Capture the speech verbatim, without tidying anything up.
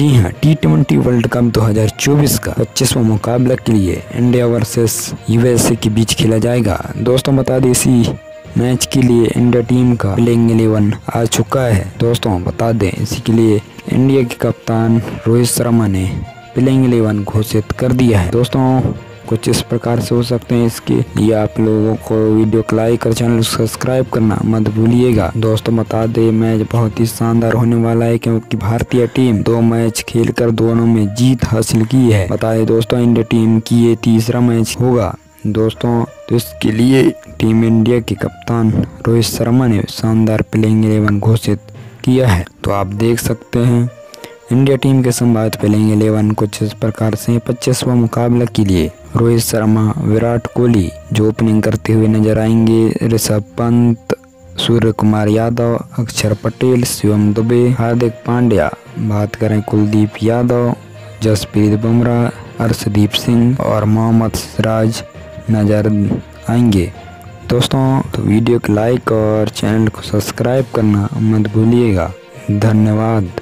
जी हाँ, T twenty world cup दो हज़ार चौबीस का पच्चीसवां मुकाबला के लिए इंडिया वर्सेस यूएसए के बीच खेला जाएगा। दोस्तों बता दें, इसी मैच के लिए इंडिया टीम का प्लेइंग इलेवन आ चुका है। दोस्तों बता दें, इसी के लिए इंडिया के कप्तान रोहित शर्मा ने प्लेइंग इलेवन घोषित कर दिया है। दोस्तों कुछ इस प्रकार से हो सकते हैं। इसके लिए आप लोगों को वीडियो को लाइक और चैनल को सब्सक्राइब करना मत भूलिएगा। दोस्तों बता दें, मैच बहुत ही शानदार होने वाला है, क्योंकि भारतीय टीम दो मैच खेलकर दोनों में जीत हासिल की है। बता दें दोस्तों, इंडिया टीम की ये तीसरा मैच होगा। दोस्तों तो इसके लिए टीम इंडिया के कप्तान रोहित शर्मा ने शानदार प्लेइंग इलेवन घोषित किया है। तो आप देख सकते हैं इंडिया टीम के संभावित प्लेइंग इलेवन कुछ इस प्रकार से। पच्चीसवां मुकाबला के लिए रोहित शर्मा, विराट कोहली जो ओपनिंग करते हुए नजर आएंगे, ऋषभ पंत, सूर्य कुमार यादव, अक्षर पटेल, शिवम दुबे, हार्दिक पांड्या, बात करें कुलदीप यादव, जसप्रीत बुमराह, अर्शदीप सिंह और मोहम्मद सिराज नजर आएंगे। दोस्तों तो वीडियो को लाइक और चैनल को सब्सक्राइब करना मत भूलिएगा। धन्यवाद।